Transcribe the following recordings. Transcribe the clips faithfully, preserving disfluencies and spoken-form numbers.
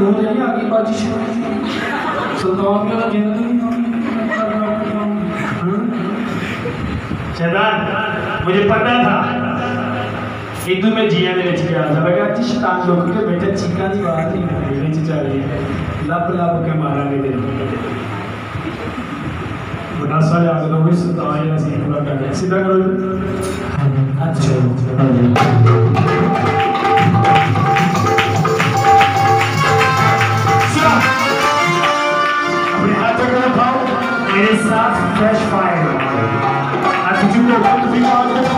हो जाएगी आगे बाजी सुल्तान का जिंदगी शैतान मुझे पता था इदू में जिया ने विच गया था मैं कहा शैतान लोग के बेटे चीका दी बात ही नहीं विच चली लब लब के मारांगे तेरे बड़ा सा याद लो भी सुल्तान या सी पूरा कर सीधा करो अच्छा अपने हाथों को उठाओ मेरे साथ फ्रेश फायर आज तुझको खुद भी मान लो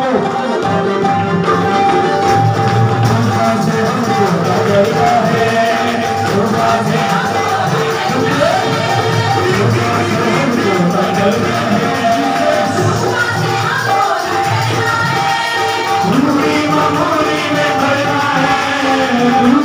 Ooh.